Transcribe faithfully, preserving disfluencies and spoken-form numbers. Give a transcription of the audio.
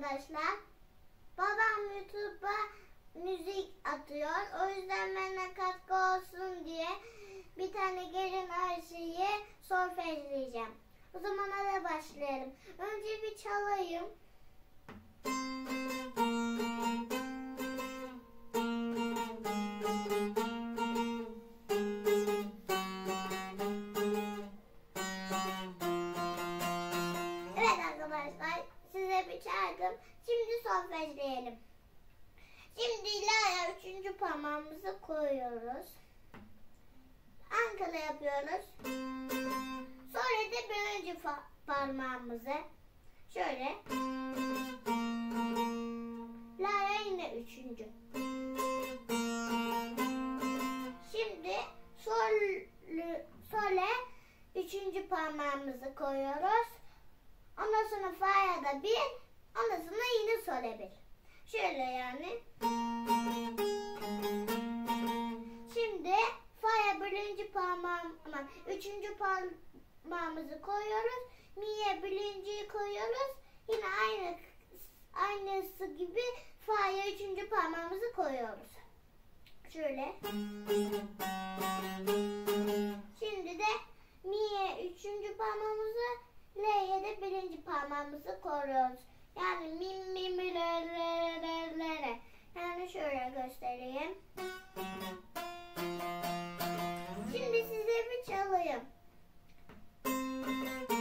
arkadaşlar. Babam YouTube'a müzik atıyor. O yüzden bana katkı olsun diye bir tane gelin Ayşe'ye solfejleyeceğim. O zaman hadi başlayalım. Önce bir çalayım. Evet arkadaşlar, size bir çaldım. Şimdi solfejleyelim. Şimdi ilaya üçüncü parmağımızı koyuyoruz. Ankara yapıyoruz. Sonra da birinci parmağımızı şöyle. La'ya yine üçüncü. Şimdi sol, sole üçüncü parmağımızı koyuyoruz. Ondan sonra fa'ya da bir. Ondan sonra yine sole bir. Şöyle yani. Şimdi fa'ya birinci parmağım, aman, üçüncü parmağımızı koyuyoruz. Mi'ye birinciyi koyuyoruz. Yine aynı aynısı gibi fa'ya üçüncü parmağımızı koyuyoruz. Şöyle. Şimdi de mi'ye üçüncü parmağımızı, l'ye de birinci parmağımızı koyuyoruz. Yani mi mi mi re re re re. Yani şöyle göstereyim. Şimdi size bir çalayım.